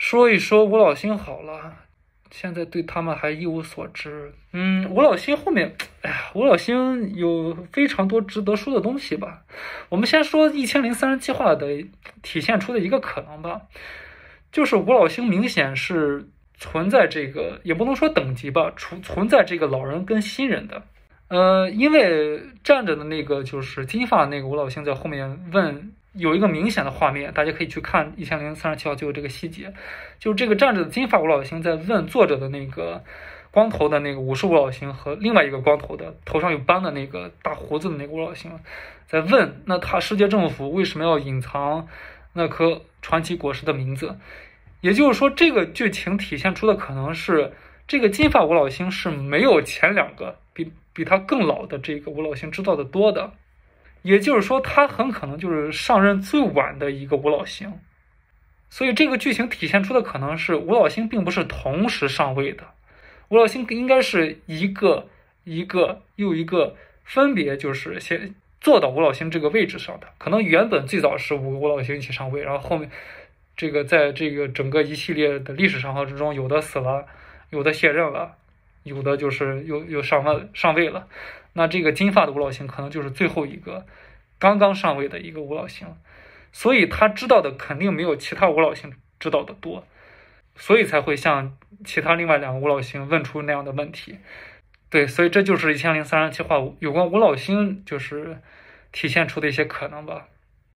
说一说吴老星好了，现在对他们还一无所知。吴老星后面，哎呀，吴老星有非常多值得说的东西吧。我们先说1003人计划的体现出的一个可能吧，就是吴老星明显是存在这个，也不能说等级吧，存在这个老人跟新人的。因为站着的那个就是金发那个吴老星在后面问，有一个明显的画面，大家可以去看1037号就有这个细节，就是这个站着的金发吴老星在问坐着的那个光头的那个武士吴老星和另外一个光头的头上有斑的那个大胡子的那个吴老星在问，那他世界政府为什么要隐藏那颗传奇果实的名字？也就是说，这个剧情体现出的可能是这个金发吴老星是没有前两个比他更老的这个吴老星知道的多的，也就是说他很可能就是上任最晚的一个吴老星。所以这个剧情体现出的可能是吴老星并不是同时上位的，吴老星应该是一个又一个分别就是先坐到吴老星这个位置上的，可能原本最早是5个吴老星一起上位，然后后面这个在这个整个一系列的历史长河之中，有的死了，有的卸任了，有的就是又上位了。那这个金发的吴老星可能就是最后一个刚刚上位的一个吴老星，所以他知道的肯定没有其他吴老星知道的多，所以才会像其他另外2个吴老星问出那样的问题。对，所以这就是1003人计划有关吴老星就是体现出的一些可能吧。